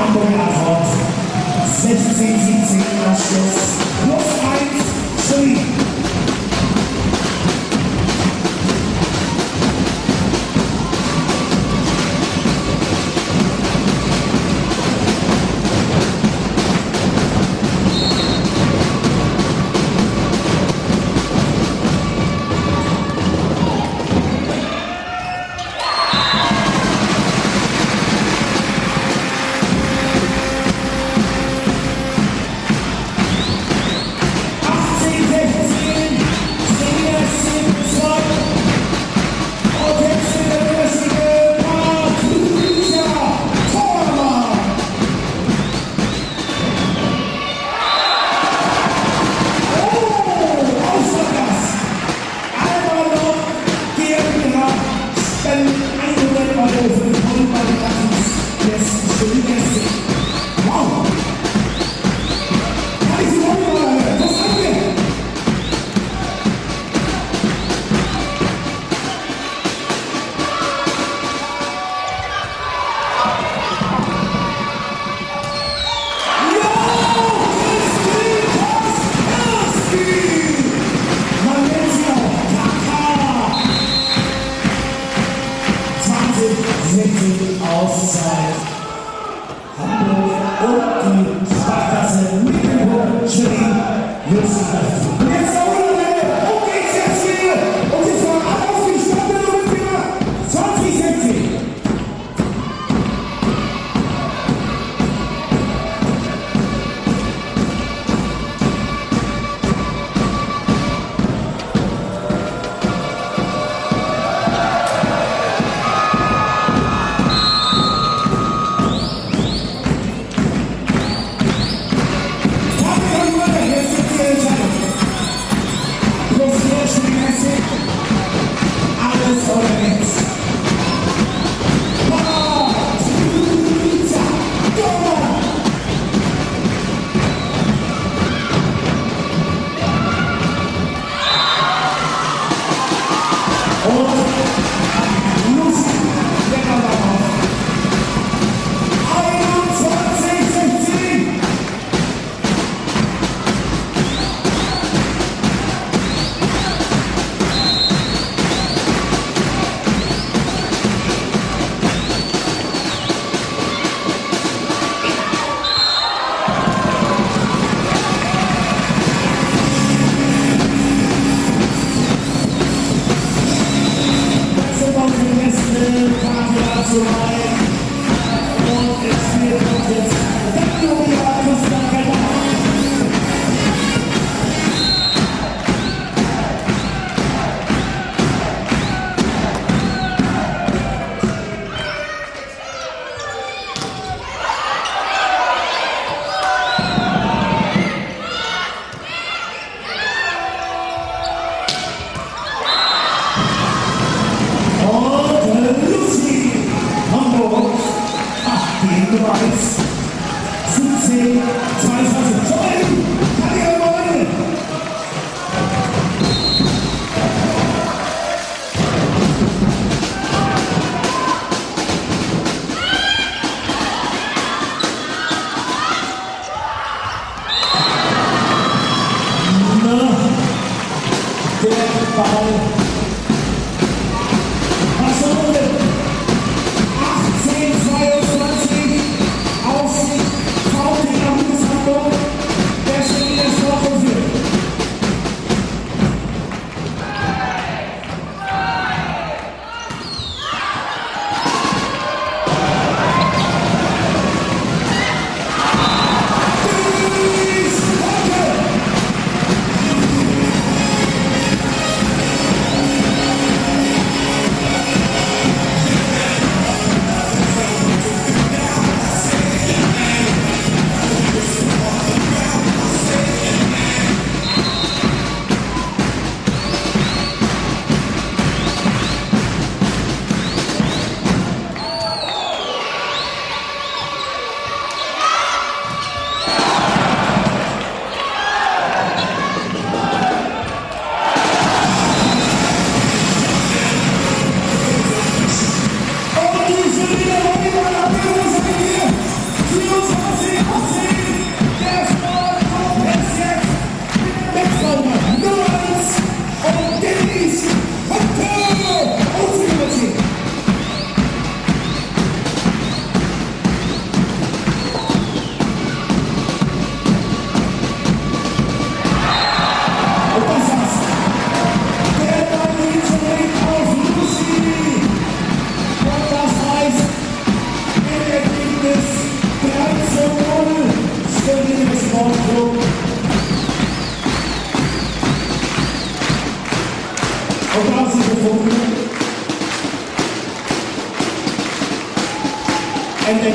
Hamburger Akkord. 16:17 Anschluss. +1 Schulli. Auszeit Hamburg und die Sparkasse Mittelpunkt Schilling wird sich treffen. Und jetzt auch wieder und geht's jetzt hier und jetzt mal ab auf die Stadtmitglieder 2016. Nummer 1, 17, 22, kann ihr mal rein. Der Ball. Was soll denn? 18, 22, Aussicht, VfB Hamburg, der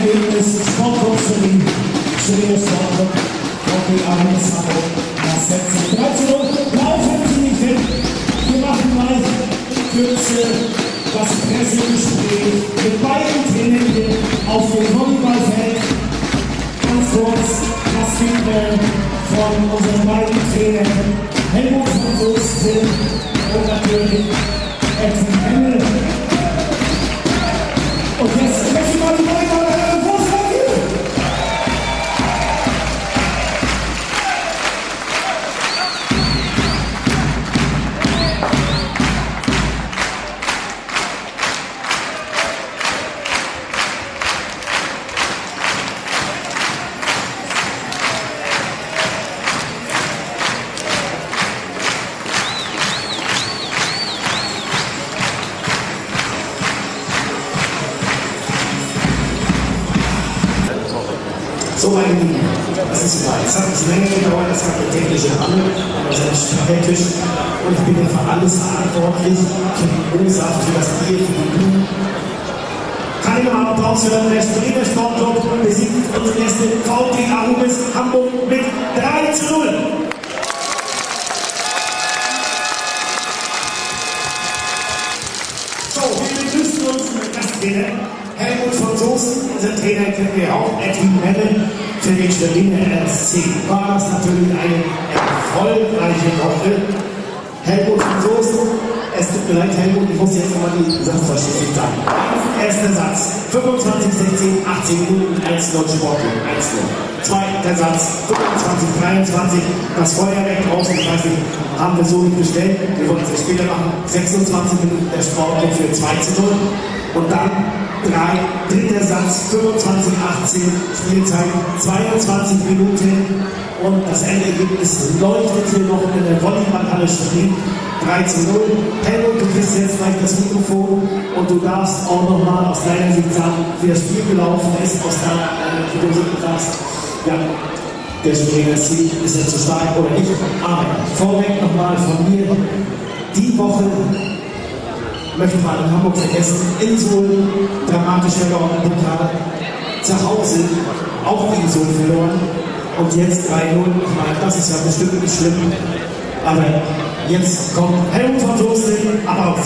Ergebnis Sportclub Schwerin, Schweriner Sportclub, VfB Ahrens Hamburg, das setzt sich 3:0, laufen Sie nicht hin, wir machen gleich Kürze das Pressegespräch mit beiden Trainern hier auf dem Volleyballfeld. Ganz kurz das Feedback von unseren beiden Trainern, Helmut von Soest und natürlich Edwin Hemmel. Und jetzt möchte ich mal die Volleyballer hören. Wo seid ihr? So, meine Lieben, das ist klar. Es hat ein bisschen länger gedauert, das hat eine technische Panne, aber es ist hektisch und ich bin ja für alles verantwortlich, für die Ursache, für das Bier, für die Blumen. Kann ich nochmal Applaus hören? Der Schweriner Sportclub besiegt unsere Gäste VfB Ahrens Hamburg mit 3:0. So, wir begrüßen unseren Gasttrainer. Helmut von Soest, unser Trainer kennen wir auch, Edwin Hemmel für den Schweriner SC. War das natürlich eine erfolgreiche Woche. Helmut von Soest, es tut mir leid, Helmut, ich muss jetzt nochmal die Sachverständigen sagen. Erster Satz, 25, 16, 18 Minuten, 1:0 Sportclub, 1:0. Zweiter Satz, 25, 23, das Feuerwerk draußen, ich weiß nicht, haben wir so nicht bestellt, wir wollten es später machen, 26 Minuten der Sportclub für 2:0 und dann dritter Satz, 25, 18, Spielzeit 22 Minuten und das Endergebnis leuchtet hier noch in der Volleyballhalle Schwerin, 3:0. Helmut, du kriegst jetzt gleich das Mikrofon und du darfst auch nochmal aus deiner Sicht sagen, wie das Spiel gelaufen ist, aus deiner Philosophie sagst, ja, der Schweriner SC ist ja zu stark oder nicht, aber vorweg nochmal von mir, die Woche möchte man in Hamburg vergessen, in Suhl dramatisch verloren, Pokal, zu Hause auch in Suhl verloren und jetzt 3:0. Ich meine, das ist ja bestimmt nicht schlimm, aber jetzt kommt Helmut von Soest, Applaus.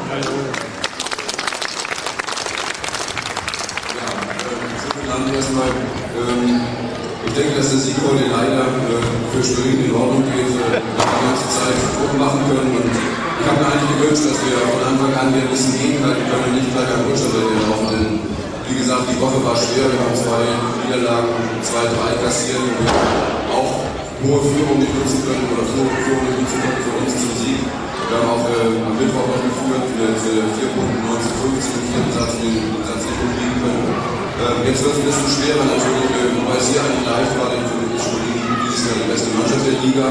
Erstmal, ich denke, dass der Sieg heute leider für Schwerin in Ordnung geht. Wir haben die ganze Zeit Druck machen können und ich habe mir eigentlich gewünscht, dass wir von Anfang an hier ein bisschen gegenhalten können und nicht gleich am Rutschtabelle laufen. Denn wie gesagt, die Woche war schwer. Wir haben 2 Niederlagen, 2-3 kassiert und wir haben auch hohe Führung nicht nutzen können oder Führung nicht nutzen können für uns zum Sieg. Wir haben auch am Mittwoch noch geführt mit 4 Punkten, 19:15 im vierten Satz, den Satz nicht umliegen können. Jetzt wird es ein bisschen schwerer natürlich, wobei es hier eigentlich leicht war, denn für mich Schwerin dieses Jahr die beste Mannschaft der Liga.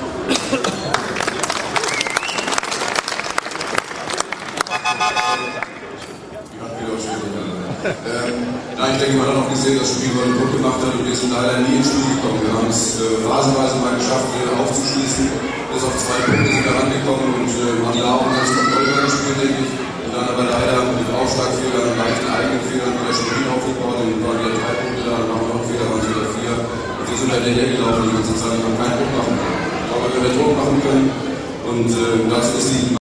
Nein, ich denke, man hat auch gesehen, dass Schwerin heute Druck gemacht hat und wir sind leider nie ins Spiel gekommen. Wir haben es phasenweise mal geschafft, hier aufzuschließen. Bis auf 2 Punkte sind wir rangekommen und haben da auch ganz kontrollierbar gespielt, denke ich. Und dann aber leider mit Aufschlagfehlern und leichten eigenen Fehlern bei Schwerin aufgebaut. Dann waren wieder 3 Punkte da, dann machen wir noch einen Fehler, waren es wieder 4. Und wir sind halt hinterhergelaufen die ganze Zeit und haben keinen Druck machen können. Aber wenn wir Druck machen können und dazu ist die